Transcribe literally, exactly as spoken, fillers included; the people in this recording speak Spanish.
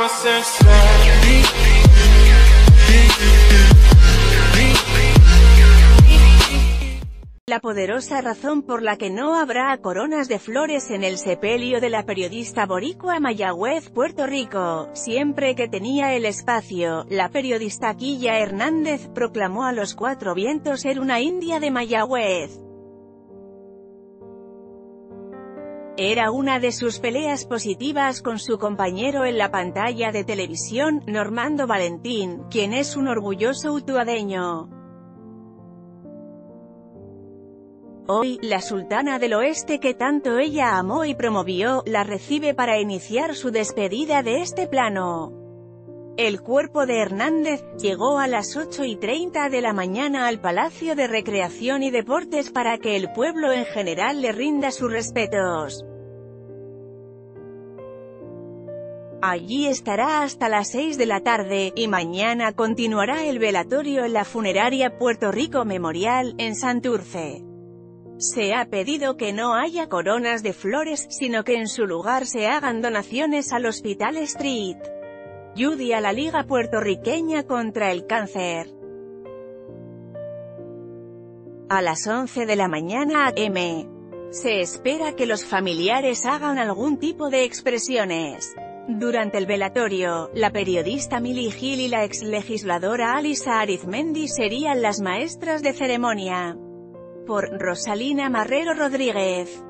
La poderosa razón por la que no habrá coronas de flores en el sepelio de la periodista boricua Mayagüez, Puerto Rico. Siempre que tenía el espacio, la periodista Quilla Hernández proclamó a los cuatro vientos ser una india de Mayagüez. Era una de sus peleas positivas con su compañero en la pantalla de televisión, Normando Valentín, quien es un orgulloso utuadeño. Hoy, la sultana del oeste que tanto ella amó y promovió, la recibe para iniciar su despedida de este plano. El cuerpo de Hernández llegó a las ocho y treinta de la mañana al Palacio de Recreación y Deportes para que el pueblo en general le rinda sus respetos. Allí estará hasta las seis de la tarde, y mañana continuará el velatorio en la funeraria Puerto Rico Memorial, en Santurce. Se ha pedido que no haya coronas de flores, sino que en su lugar se hagan donaciones al Hospital Street Judy a la Liga Puertorriqueña contra el Cáncer. A las once de la mañana a eme se espera que los familiares hagan algún tipo de expresiones. Durante el velatorio, la periodista Mili Gil y la exlegisladora Alisa Arizmendi serían las maestras de ceremonia. Por Rosalina Marrero Rodríguez.